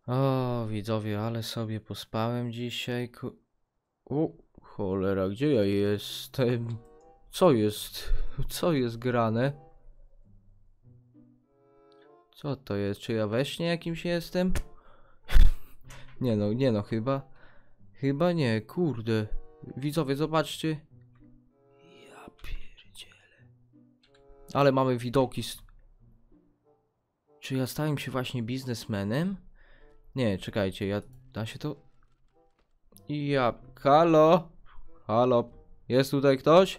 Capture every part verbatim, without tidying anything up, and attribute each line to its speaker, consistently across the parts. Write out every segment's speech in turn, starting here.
Speaker 1: O, widzowie, ale sobie pospałem dzisiaj. Ku... O, cholera, gdzie ja jestem? Co jest? Co jest grane? Co to jest? Czy ja we śnie jakimś jestem? Nie no, nie no, chyba. Chyba nie, kurde. Widzowie, zobaczcie. Ja pierdzielę. Ale mamy widoki. Z... Czy ja stałem się właśnie biznesmenem? Nie, czekajcie, ja... Da się to... Ja... Halo? Halo? Jest tutaj ktoś?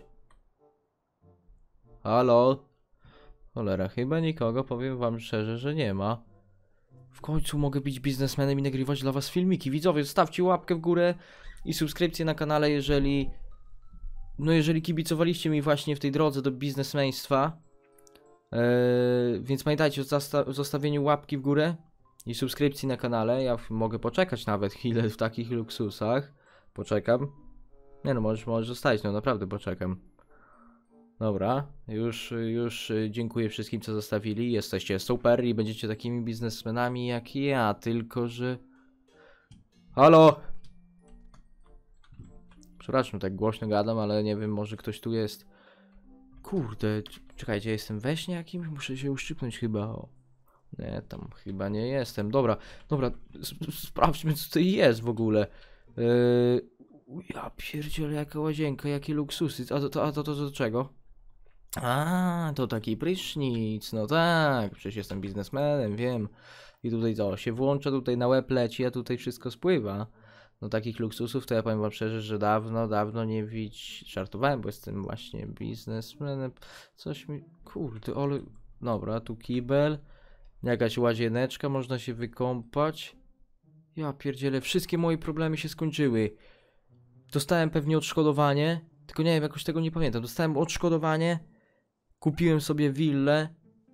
Speaker 1: Halo? Cholera, chyba nikogo, powiem wam szczerze, że nie ma. W końcu mogę być biznesmenem i nagrywać dla was filmiki. Widzowie, zostawcie łapkę w górę i subskrypcję na kanale, jeżeli... No jeżeli kibicowaliście mi właśnie w tej drodze do biznesmeństwa. Eee, więc pamiętajcie o zosta zostawieniu łapki w górę i subskrypcji na kanale. Ja mogę poczekać nawet chwilę w takich luksusach. Poczekam. Nie no, możesz, możesz zostać, no naprawdę poczekam. Dobra, już, już dziękuję wszystkim, co zostawili. Jesteście super i będziecie takimi biznesmenami jak ja, tylko że... Halo! Przepraszam, tak głośno gadam, ale nie wiem, może ktoś tu jest. Kurde, czekajcie, jestem we śnie jakimś? Muszę się uszczypnąć chyba. O. Nie, tam chyba nie jestem. Dobra, dobra, sprawdźmy, co tutaj jest w ogóle. Yy... Ja pierdzielę, jaka łazienka, jakie luksusy. A to, to, a to, to do czego? A, to taki prysznic, no tak, przecież jestem biznesmenem, wiem. I tutaj co, się włącza, tutaj na łeb leci, a tutaj wszystko spływa. No takich luksusów to ja powiem wam szczerze, że dawno, dawno nie widz... Żartowałem, bo jestem właśnie biznesmenem. Coś mi... Kurde, ale... Dobra, tu kibel. Jakaś łazieneczka, można się wykąpać. Ja pierdzielę, wszystkie moje problemy się skończyły. Dostałem pewnie odszkodowanie, tylko nie wiem, jakoś tego nie pamiętam. Dostałem odszkodowanie. Kupiłem sobie willę.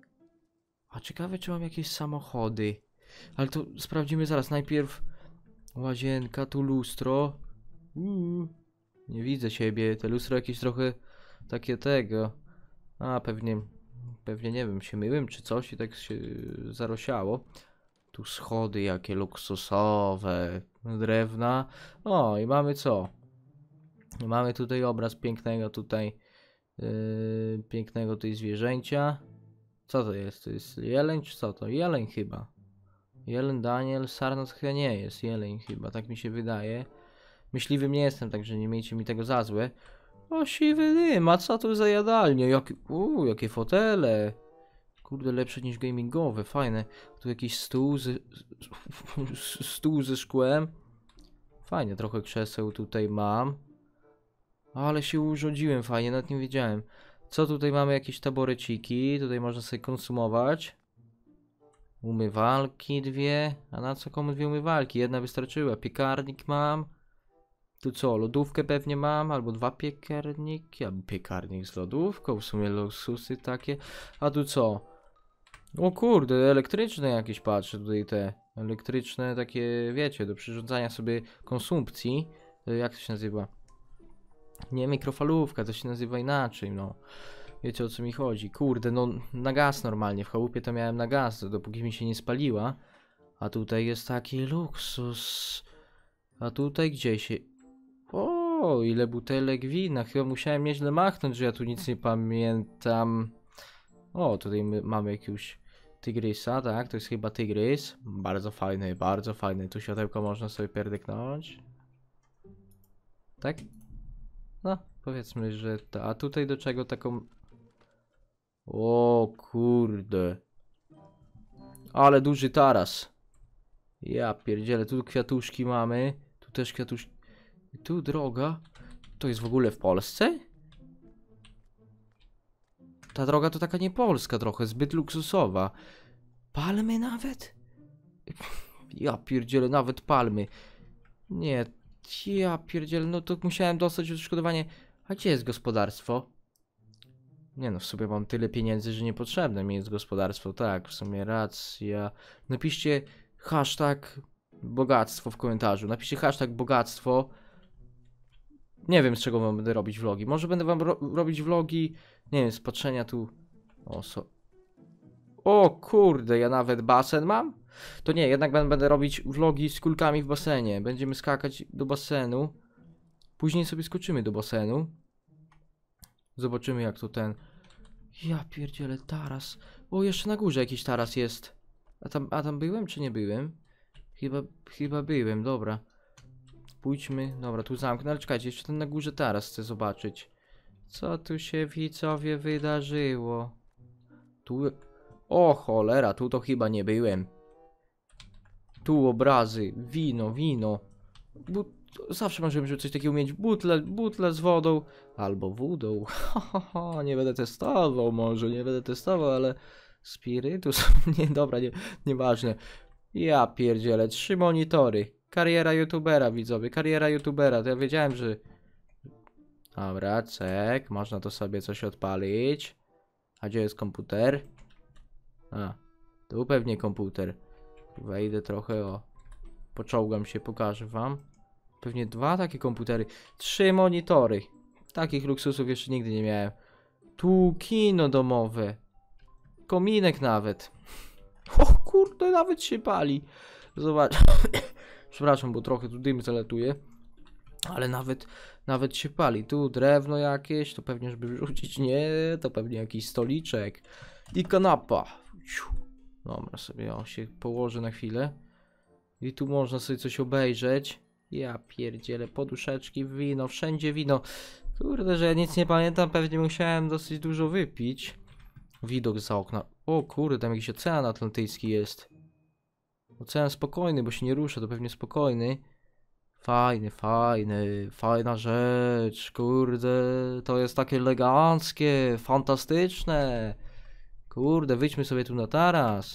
Speaker 1: A ciekawe, czy mam jakieś samochody. Ale to sprawdzimy zaraz. Najpierw łazienka, tu lustro. Uuu, nie widzę siebie. Te lustro jakieś trochę takie tego. A, pewnie, pewnie nie wiem, się myłem czy coś i tak się zarosiało. Tu schody jakie luksusowe. Drewna. O, i mamy co? Mamy tutaj obraz pięknego tutaj. Yy, pięknego tutaj zwierzęcia. Co to jest? To jest jeleń czy co to? Jeleń chyba. Jeleń, Daniel, Sarnat chyba nie jest. Jeleń chyba, tak mi się wydaje. Myśliwym nie jestem, także nie miejcie mi tego za złe. O siwy dym, a co tu za jadalnie? Jakie, uu, jakie fotele. Kurde, lepsze niż gamingowe, fajne. Tu jakiś stół z, stół ze szkłem. Fajnie, trochę krzeseł tutaj mam. Ale się urządziłem fajnie, nawet nie wiedziałem. Co tutaj mamy? Jakieś taboreciki. Tutaj można sobie konsumować. Umywalki dwie. A na co komu dwie umywalki? Jedna wystarczyła. Piekarnik mam. Tu co? Lodówkę pewnie mam. Albo dwa piekarniki. Albo piekarnik z lodówką. W sumie luksusy takie. A tu co? O kurde, elektryczne jakieś patrzę tutaj te. Elektryczne takie, wiecie, do przyrządzania sobie konsumpcji. Jak to się nazywa? Nie mikrofalówka, to się nazywa inaczej, no. Wiecie o co mi chodzi. Kurde, no na gaz normalnie. W chałupie to miałem na gaz, dopóki mi się nie spaliła. A tutaj jest taki luksus. A tutaj gdzie się... O, ile butelek wina. Chyba musiałem nieźle machnąć, że ja tu nic nie pamiętam. O, tutaj my mamy jakiegoś tygrysa, tak? To jest chyba tygrys. Bardzo fajny, bardzo fajny. Tu światełko można sobie pierdyknąć. Tak? No, powiedzmy, że to. A tutaj do czego taką... O kurde. Ale duży taras. Ja pierdzielę, tu kwiatuszki mamy. Tu też kwiatuszki. Tu droga. To jest w ogóle w Polsce? Ta droga to taka niepolska trochę, zbyt luksusowa. Palmy nawet? Ja pierdzielę, nawet palmy. Nie, ja pierdzielę, no to musiałem dostać odszkodowanie. A gdzie jest gospodarstwo? Nie no, w sumie mam tyle pieniędzy, że niepotrzebne mi jest gospodarstwo. Tak, w sumie racja. Napiszcie hashtag bogactwo w komentarzu. Napiszcie hashtag bogactwo. Nie wiem, z czego wam będę robić vlogi. Może będę wam ro robić vlogi, nie wiem, z patrzenia tu. O, so. O kurde, ja nawet basen mam? To nie, jednak będę, będę robić vlogi z kulkami w basenie. Będziemy skakać do basenu. Później sobie skoczymy do basenu. Zobaczymy jak to ten... Ja pierdzielę, taras. O, jeszcze na górze jakiś taras jest. A tam, a tam byłem czy nie byłem? Chyba, chyba byłem, dobra. Pójdźmy, dobra, tu zamknę, ale czekajcie, jeszcze ten na górze taras chcę zobaczyć. Co tu się, widzowie, wydarzyło? Tu... O cholera, tu to chyba nie byłem. Tu obrazy, wino, wino. But... Zawsze marzyłem, żeby coś takiego mieć. Butle, butle z wodą. Albo wodą. Nie będę testował, może nie będę testował, ale... Spirytus? Nie, dobra, nie, nieważne. Ja pierdzielę, trzy monitory. Kariera youtubera, widzowie, kariera youtubera. To ja wiedziałem, że... Dobra, cek, można to sobie coś odpalić. A gdzie jest komputer? A, tu pewnie komputer. Wejdę trochę, o. Poczołgam się, pokażę wam. Pewnie dwa takie komputery. Trzy monitory. Takich luksusów jeszcze nigdy nie miałem. Tu kino domowe. Kominek nawet. O kurde, nawet się pali. Zobacz. Przepraszam, bo trochę tu dym zalatuje. Ale nawet, nawet się pali. Tu drewno jakieś, to pewnie żeby wrzucić. Nie, to pewnie jakiś stoliczek. I kanapa. Dobra, sobie o, się położę na chwilę. I tu można sobie coś obejrzeć. Ja pierdzielę, poduszeczki, wino, wszędzie wino. Kurde, że ja nic nie pamiętam, pewnie musiałem dosyć dużo wypić. Widok za okna. O kurde, tam jakiś ocean atlantycki jest. Ocean spokojny, bo się nie rusza, to pewnie spokojny. Fajny, fajny, fajna rzecz, kurde, to jest takie eleganckie, fantastyczne. Kurde, wyjdźmy sobie tu na taras.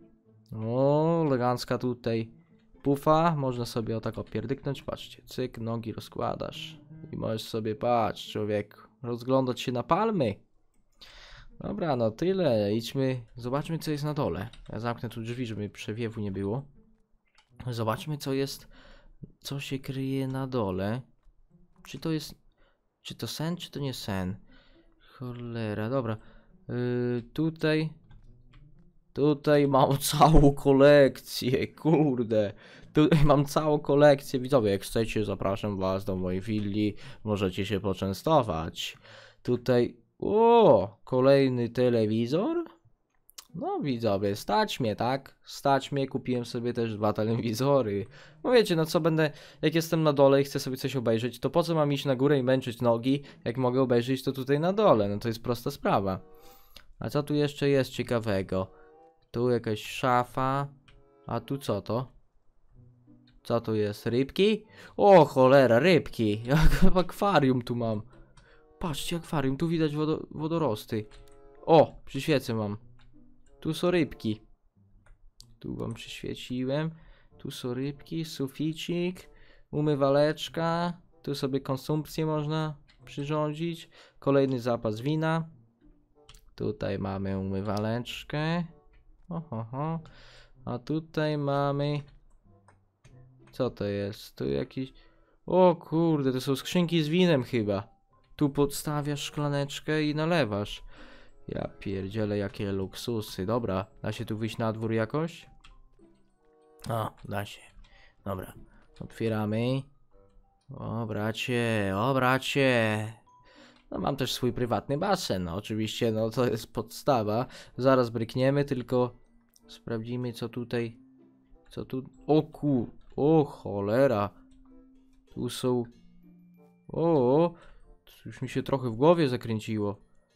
Speaker 1: O, elegancka tutaj pufa, można sobie o tak opierdyknąć, patrzcie, cyk, nogi rozkładasz. I możesz sobie, patrz człowieku, rozglądać się na palmy. Dobra, no tyle, idźmy, zobaczmy co jest na dole. Ja zamknę tu drzwi, żeby przewiewu nie było. Zobaczmy co jest, co się kryje na dole. Czy to jest, czy to sen, czy to nie sen? Cholera, dobra. Yy, tutaj, tutaj mam całą kolekcję, kurde. Tutaj mam całą kolekcję, widzowie, jak chcecie zapraszam was do mojej willi, możecie się poczęstować. Tutaj, o, kolejny telewizor. No widzowie, stać mnie, tak? Stać mnie, kupiłem sobie też dwa telewizory. No wiecie, no co będę, jak jestem na dole i chcę sobie coś obejrzeć, to po co mam iść na górę i męczyć nogi, jak mogę obejrzeć to tutaj na dole, no to jest prosta sprawa. A co tu jeszcze jest ciekawego? Tu jakaś szafa, a tu co to? Co tu jest? Rybki? O cholera, rybki, jak akwarium tu mam. Patrzcie, akwarium, tu widać wodo wodorosty. O, przyświecę mam. Tu są rybki. Tu wam przyświeciłem. Tu są rybki, suficik, umywaleczka. Tu sobie konsumpcję można przyrządzić. Kolejny zapas wina. Tutaj mamy umywaleczkę. Oho, ho. A tutaj mamy... Co to jest? Tu jakiś... O kurde, to są skrzynki z winem chyba. Tu podstawiasz szklaneczkę i nalewasz. Ja pierdzielę, jakie luksusy. Dobra, da się tu wyjść na dwór jakoś? O, da się. Dobra, otwieramy. O bracie, o bracie. No mam też swój prywatny basen, no oczywiście, no to jest podstawa. Zaraz brykniemy, tylko sprawdzimy co tutaj. Co tu... O ku... O cholera. Tu są... O, już mi się trochę w głowie zakręciło.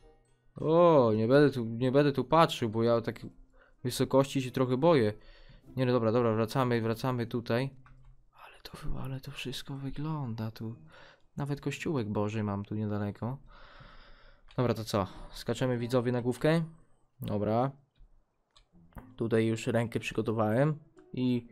Speaker 1: O, nie będę tu, nie będę tu patrzył, bo ja o takiej wysokości się trochę boję. Nie no dobra, dobra, wracamy, wracamy tutaj. Ale to, ale to wszystko wygląda tu. Nawet kościółek Boży mam tu niedaleko. Dobra, to co? Skaczemy widzowie na główkę? Dobra. Tutaj już rękę przygotowałem. I...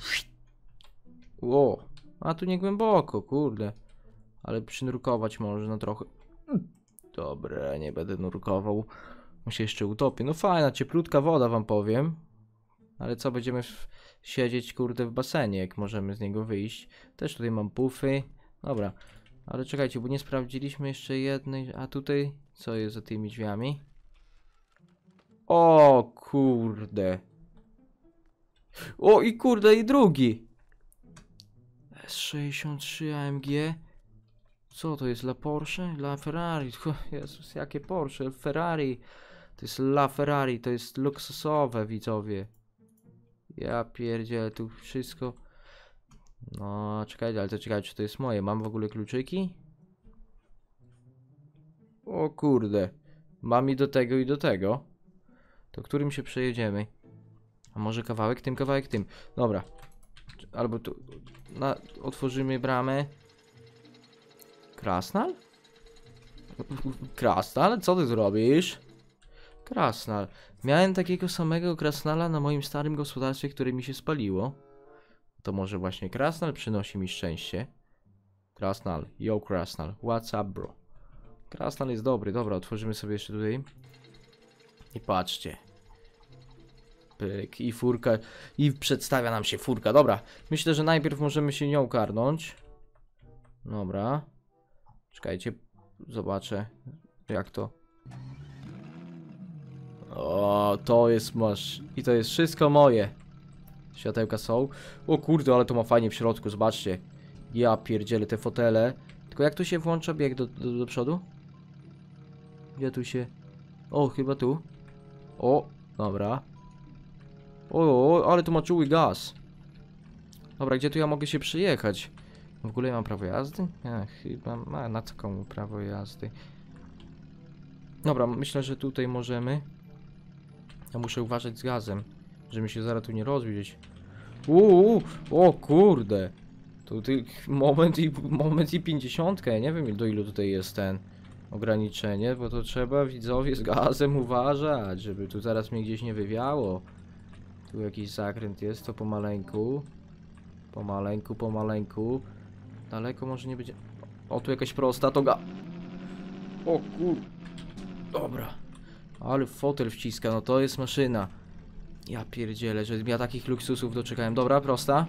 Speaker 1: Ło, a tu nie głęboko, kurde. Ale przynurkować można trochę. Dobra, nie będę nurkował. On się jeszcze utopi. No fajna, cieplutka woda wam powiem. Ale co, będziemy w... siedzieć kurde w basenie, jak możemy z niego wyjść. Też tutaj mam pufy. Dobra, ale czekajcie, bo nie sprawdziliśmy jeszcze jednej. A tutaj, co jest za tymi drzwiami? O kurde. O i kurde, i drugi. S sześćdziesiąt trzy A M G. Co to jest? Dla Porsche? Dla Ferrari? Jezus, jakie Porsche? Ferrari. To jest La Ferrari, to jest luksusowe, widzowie. Ja pierdzielę, tu wszystko. No, czekajcie, ale to czekajcie, czy to jest moje? Mam w ogóle kluczyki? O kurde. Mam i do tego, i do tego. To którym się przejedziemy? A może kawałek tym, kawałek tym. Dobra. Albo tu. Na, otworzymy bramę. Krasnal? Krasnal? Co ty zrobisz? Krasnal. Miałem takiego samego krasnala na moim starym gospodarstwie, które mi się spaliło. To może właśnie krasnal przynosi mi szczęście. Krasnal. Yo krasnal. What's up, bro? Krasnal jest dobry. Dobra, otworzymy sobie jeszcze tutaj. I patrzcie. Pyk. I furka. I przedstawia nam się furka. Dobra. Myślę, że najpierw możemy się nią karnąć. Dobra. Czekajcie. Zobaczę. Jak to. O, to jest masz. I to jest wszystko moje. Światełka są. O kurde, ale to ma fajnie w środku. Zobaczcie. Ja pierdzielę te fotele. Tylko jak tu się włącza bieg do, do, do przodu? Gdzie tu się... O, chyba tu. O, dobra. O, o, ale tu ma czuły gaz. Dobra, gdzie tu ja mogę się przyjechać? W ogóle ja mam prawo jazdy? Ja chyba ma na co komu prawo jazdy. Dobra, myślę, że tutaj możemy. Ja muszę uważać z gazem, żeby się zaraz tu nie rozbić. Uuu, o kurde. To ty, moment i moment i pięćdziesiątka. Ja nie wiem, do ilu tutaj jest ten ograniczenie, bo to trzeba, widzowie, z gazem uważać, żeby tu zaraz mnie gdzieś nie wywiało. Tu jakiś zakręt jest, to pomaleńku. Pomaleńku, pomaleńku. Daleko może nie będzie. O, tu jakaś prosta, to ga... O kur... Dobra. Ale fotel wciska, no to jest maszyna. Ja pierdzielę, że ja takich luksusów doczekałem. Dobra, prosta.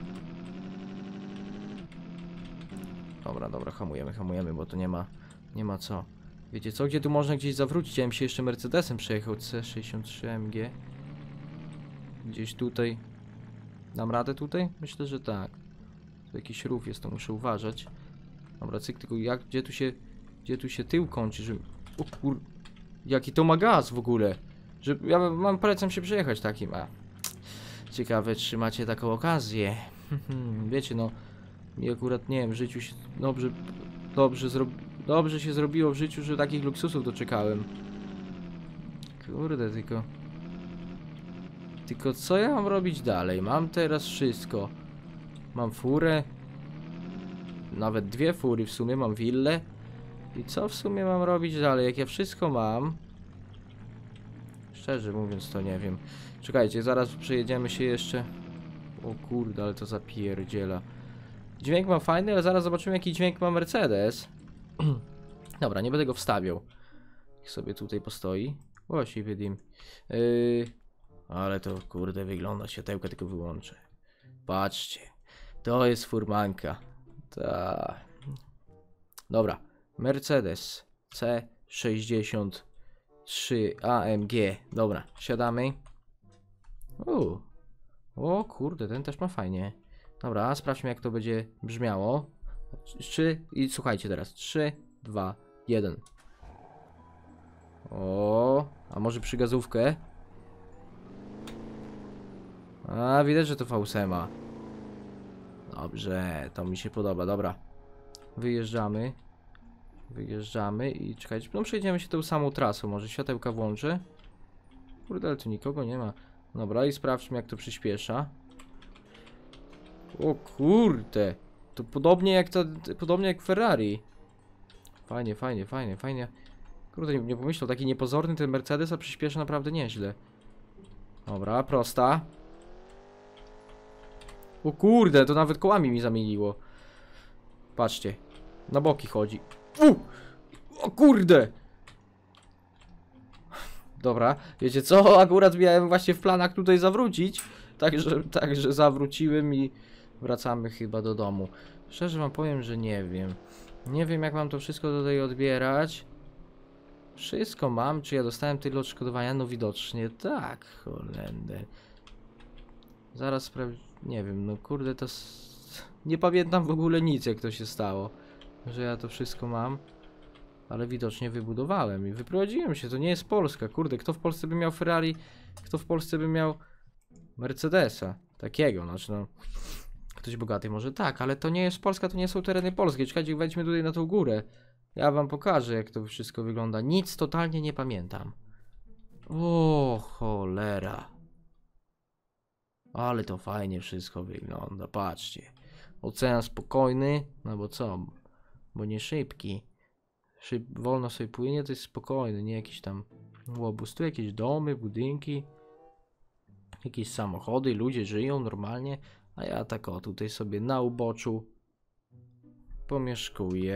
Speaker 1: Dobra, dobra, hamujemy, hamujemy, bo to nie ma, nie ma co. Wiecie co, gdzie tu można gdzieś zawrócić? Ja bym się jeszcze Mercedesem przejechał, C sześćdziesiąt trzy M G. Gdzieś tutaj. Dam radę tutaj? Myślę, że tak. Tu jakiś rów jest, to muszę uważać. Dobra, cyk, tylko jak, gdzie tu się, gdzie tu się tył kończy, że... O kur... Jaki to ma gaz w ogóle? Że ja mam, polecam się przejechać takim, a... Ciekawe, czy macie taką okazję. Wiecie, no... Mi akurat, nie wiem, w życiu się dobrze... Dobrze zro... Dobrze się zrobiło w życiu, że takich luksusów doczekałem. Kurde, tylko... Tylko co ja mam robić dalej? Mam teraz wszystko. Mam furę. Nawet dwie fury w sumie, mam willę. I co w sumie mam robić dalej? Jak ja wszystko mam... Szczerze mówiąc to nie wiem. Czekajcie, zaraz przejedziemy się jeszcze... O kurde, ale to zapierdziela. Dźwięk ma fajny, ale zaraz zobaczymy, jaki dźwięk ma Mercedes. Dobra, nie będę go wstawiał. Niech sobie tutaj postoi. O, siwy dym. Yy... Ale to kurde wygląda, światełka tylko wyłączę. Patrzcie. To jest furmanka. Ta. Dobra. Mercedes C sześćdziesiąt trzy A M G. Dobra, siadamy. U. O kurde, ten też ma fajnie. Dobra, sprawdźmy, jak to będzie brzmiało. trzy i słuchajcie teraz. trzy, dwa, jeden. O, a może przygazówkę? A, widać, że to V osiem. Dobrze, to mi się podoba, dobra. Wyjeżdżamy. Wyjeżdżamy i czekajcie, no przejdziemy się tą samą trasą, może światełka włączę. Kurde, ale tu nikogo nie ma. Dobra, i sprawdźmy, jak to przyspiesza. O kurde, to podobnie jak to, podobnie jak Ferrari. Fajnie, fajnie, fajnie, fajnie. Kurde, nie, nie pomyślał, taki niepozorny ten Mercedes, a przyspiesza naprawdę nieźle. Dobra, prosta. O kurde, to nawet kołami mi zamieniło. Patrzcie, na boki chodzi. U! O kurde! Dobra, wiecie co? Akurat miałem właśnie w planach tutaj zawrócić. Także, także zawróciłem i wracamy chyba do domu. Szczerze wam powiem, że nie wiem. Nie wiem, jak mam to wszystko tutaj odbierać. Wszystko mam. Czy ja dostałem tyle odszkodowania? No widocznie tak. Holender. Zaraz sprawdź... Nie wiem, no kurde, to... S... Nie pamiętam w ogóle nic, jak to się stało. Że ja to wszystko mam. Ale widocznie wybudowałem i wyprowadziłem się. To nie jest Polska. Kurde, kto w Polsce by miał Ferrari? Kto w Polsce by miał Mercedesa? Takiego, znaczy no... Ktoś bogaty może tak, ale to nie jest Polska, to nie są tereny polskie. Czekajcie, wejdźmy tutaj na tą górę. Ja wam pokażę, jak to wszystko wygląda. Nic totalnie nie pamiętam. O, cholera. Ale to fajnie wszystko wygląda, patrzcie. Ocean spokojny, no bo co? Bo nie szybki. Szyb, wolno sobie płynie, to jest spokojny, nie jakiś tam łobuz. Tu jakieś domy, budynki, jakieś samochody, ludzie żyją normalnie, a ja tak o tutaj sobie na uboczu pomieszkuję.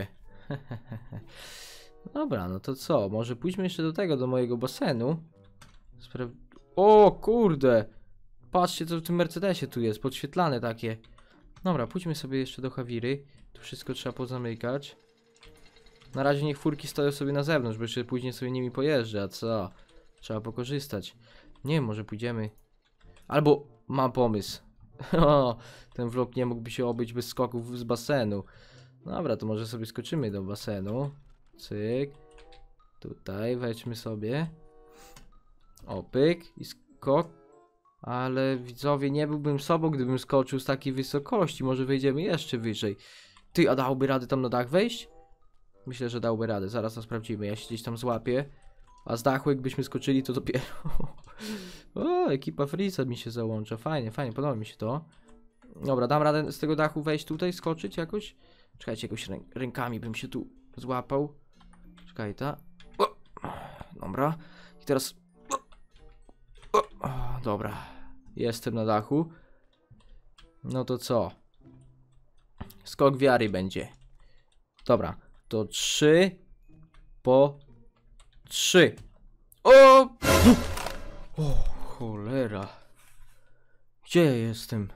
Speaker 1: Dobra, no to co? Może pójdźmy jeszcze do tego, do mojego basenu. Spra o kurde! Patrzcie, co w tym Mercedesie tu jest, podświetlane takie. Dobra, pójdźmy sobie jeszcze do Hawiry. Tu wszystko trzeba pozamykać. Na razie niech furki stoją sobie na zewnątrz, bo jeszcze później sobie nimi pojeżdżę, a co? Trzeba pokorzystać. Nie wiem, może pójdziemy... Albo mam pomysł. O, ten vlog nie mógłby się obyć bez skoków z basenu. Dobra, to może sobie skoczymy do basenu. Cyk. Tutaj wejdźmy sobie. O, pyk i skok. Ale widzowie, nie byłbym sobą, gdybym skoczył z takiej wysokości. Może wejdziemy jeszcze wyżej. Ty, a dałby radę tam na dach wejść? Myślę, że dałby radę. Zaraz to sprawdzimy. Ja się gdzieś tam złapię. A z dachu jakbyśmy skoczyli, to dopiero... O, ekipa Freeza mi się załącza. Fajnie, fajnie, podoba mi się to. Dobra, dam radę z tego dachu wejść tutaj, skoczyć jakoś? Czekajcie, jakoś rę rękami bym się tu złapał. Czekaj, ta. O, dobra. I teraz... O, o, dobra. Jestem na dachu. No to co? Skok wiary będzie. Dobra, to trzy po trzy. O! O, cholera. Gdzie ja jestem?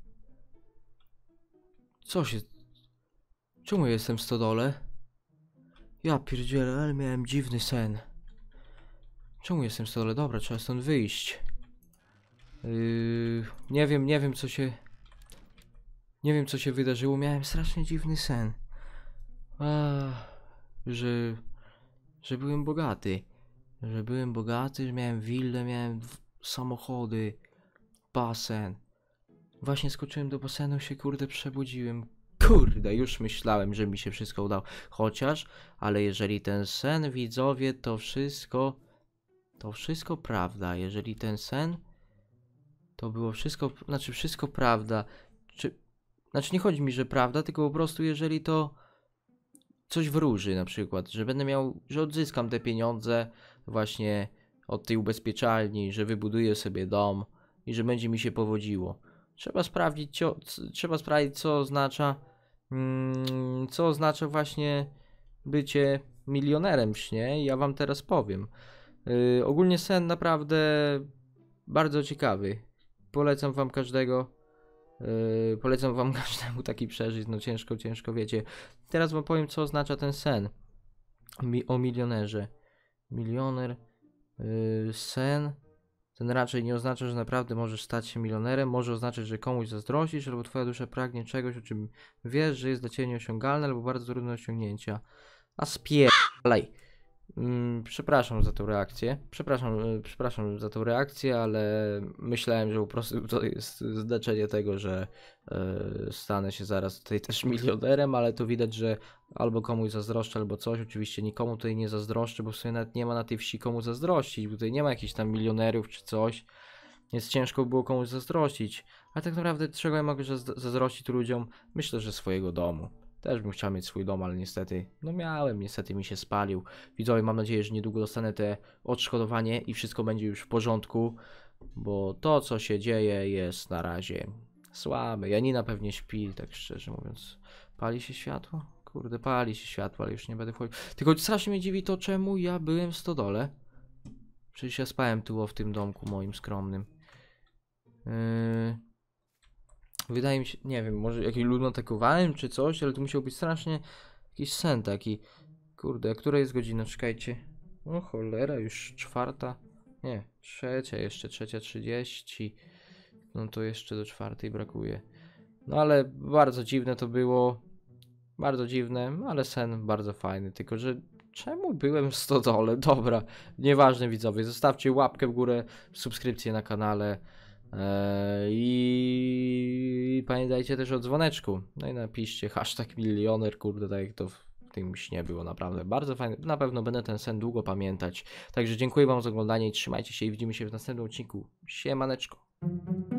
Speaker 1: Co się... Czemu jestem w stodole? Ja pierdzielę, ale miałem dziwny sen. Czemu jestem w stodole? Dobra, trzeba stąd wyjść. Yy, nie wiem, nie wiem co się... Nie wiem co się wydarzyło, miałem strasznie dziwny sen. Ach, że... Że byłem bogaty. Że byłem bogaty, że miałem willę, miałem samochody, basen. Właśnie skoczyłem do basenu, się kurde przebudziłem. Kurde, już myślałem, że mi się wszystko udało. Chociaż, ale jeżeli ten sen, widzowie, to wszystko... To wszystko prawda. Jeżeli ten sen... To było wszystko... Znaczy wszystko prawda. Czy... Znaczy nie chodzi mi, że prawda, tylko po prostu jeżeli to... Coś wróży na przykład, że będę miał... Że odzyskam te pieniądze właśnie od tej ubezpieczalni, że wybuduję sobie dom i że będzie mi się powodziło. Trzeba sprawdzić, co, trzeba sprawdzić, co oznacza, mm, co oznacza właśnie bycie milionerem w śnie. I ja wam teraz powiem. Yy, ogólnie sen naprawdę bardzo ciekawy. Polecam wam każdego, yy, polecam wam każdemu taki przeżyć. No ciężko, ciężko wiecie. Teraz wam powiem, co oznacza ten sen Mi o milionerze. Milioner, yy, sen. Ten raczej nie oznacza, że naprawdę możesz stać się milionerem. Może oznaczać, że komuś zazdrościsz, albo twoja dusza pragnie czegoś, o czym wiesz, że jest dla ciebie nieosiągalne, albo bardzo trudne do osiągnięcia. A spierdalaj. Mm, przepraszam za tą reakcję. Przepraszam, yy, przepraszam za tą reakcję, ale myślałem, że po prostu to jest znaczenie tego, że yy, stanę się zaraz tutaj też milionerem, ale to widać, że albo komuś zazdroszczę, albo coś. Oczywiście nikomu tutaj nie zazdroszczę, bo w sumie nawet nie ma na tej wsi komu zazdrościć, bo tutaj nie ma jakichś tam milionerów czy coś, więc ciężko było komuś zazdrościć. Ale tak naprawdę czego ja mogę zazdrościć ludziom? Myślę, że swojego domu. Też bym chciał mieć swój dom, ale niestety, no miałem, niestety mi się spalił. Widzowie, mam nadzieję, że niedługo dostanę te odszkodowanie i wszystko będzie już w porządku, bo to, co się dzieje, jest na razie słabe. Janina pewnie śpi, tak szczerze mówiąc. Pali się światło? Kurde, pali się światło, ale już nie będę wchodził. Tylko strasznie mnie dziwi to, czemu ja byłem w stodole. Przecież ja spałem tu, o, w tym domku moim skromnym. Yy... Wydaje mi się, nie wiem, może jakiś lunatakowałem czy coś, ale to musiał być strasznie jakiś sen taki. Kurde, która jest godzina? Czekajcie. O cholera, już czwarta. Nie, trzecia jeszcze, trzecia trzydzieści. No to jeszcze do czwartej brakuje. No ale bardzo dziwne to było. Bardzo dziwne, ale sen bardzo fajny. Tylko, że czemu byłem w stodole? Dobra, nieważne widzowie. Zostawcie łapkę w górę, subskrypcję na kanale. Eee, I pamiętajcie też o dzwoneczku. No i napiszcie hashtag milioner, kurde, tak jak to w tym śnie było, naprawdę bardzo fajne. Na pewno będę ten sen długo pamiętać. Także dziękuję wam za oglądanie i trzymajcie się i widzimy się w następnym odcinku. Siemaneczko.